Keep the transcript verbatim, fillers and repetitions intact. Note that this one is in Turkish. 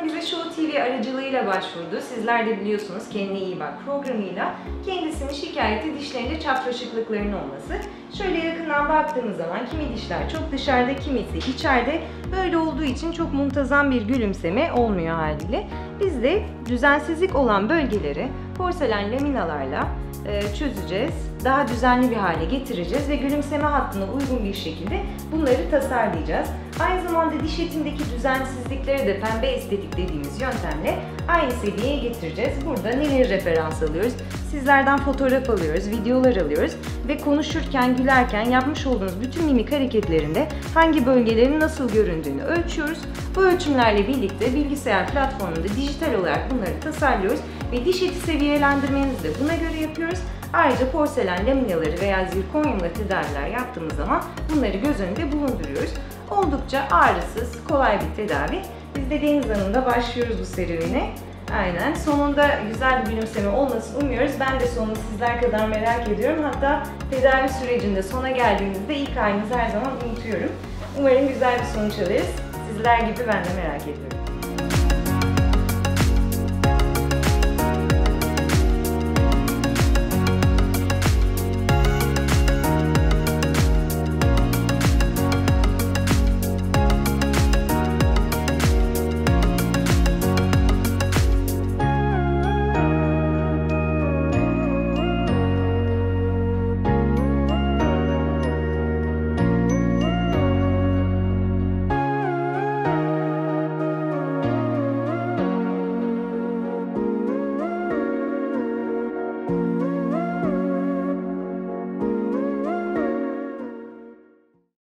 Hanım bize Show T V aracılığıyla başvurdu. Sizler de biliyorsunuz Kendine İyi Bak programıyla kendisinin şikayeti dişlerinde çapraşıklıkların olması. Şöyle yakından baktığımız zaman kimi dişler çok dışarıda, kimisi içeride. Böyle olduğu için çok muntazam bir gülümseme olmuyor haliyle. Biz de düzensizlik olan bölgeleri porselen laminalarla çözeceğiz. Daha düzenli bir hale getireceğiz ve gülümseme hattına uygun bir şekilde bunları tasarlayacağız. Aynı zamanda diş etindeki düzensizlikleri de pembe estetik dediğimiz yöntemle aynı seviyeye getireceğiz. Burada neleri referans alıyoruz? Sizlerden fotoğraf alıyoruz, videolar alıyoruz ve konuşurken, gülerken yapmış olduğunuz bütün mimik hareketlerinde hangi bölgelerin nasıl göründüğünü ölçüyoruz. Bu ölçümlerle birlikte bilgisayar platformunda dijital olarak bunları tasarlıyoruz ve diş eti seviyelendirmenizi de buna göre yapıyoruz. Ayrıca porselen laminaları veya zirkonyumla tedaviler yaptığımız zaman bunları göz önünde bulunduruyoruz. Oldukça ağrısız, kolay bir tedavi. Biz de Deniz Hanım'da başlıyoruz bu serüvene. Aynen. Sonunda güzel bir gülümseme olmasını umuyoruz. Ben de sonunu sizler kadar merak ediyorum. Hatta tedavi sürecinde sona geldiğimizde ilk halimizi her zaman unutuyorum. Umarım güzel bir sonuç alırız. Sizler gibi ben de merak ediyorum.